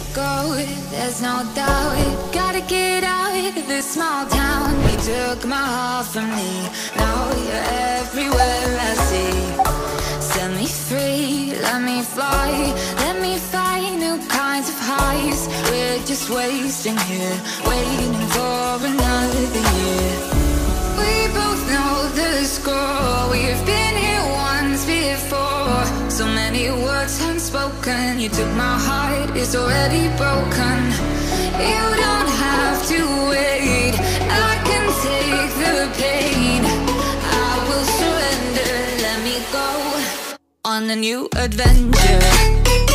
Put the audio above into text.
go, there's no doubt. Gotta get out of this small town. You took my heart from me, now you're everywhere I see. Set me free, let me fly, let me find new kinds of highs. We're just wasting here, waiting for another year. We both know the score, we've been here once before. So many words unspoken, you took my heart, it's already broken. You don't have to wait, I can take the pain. I will surrender, let me go on a new adventure.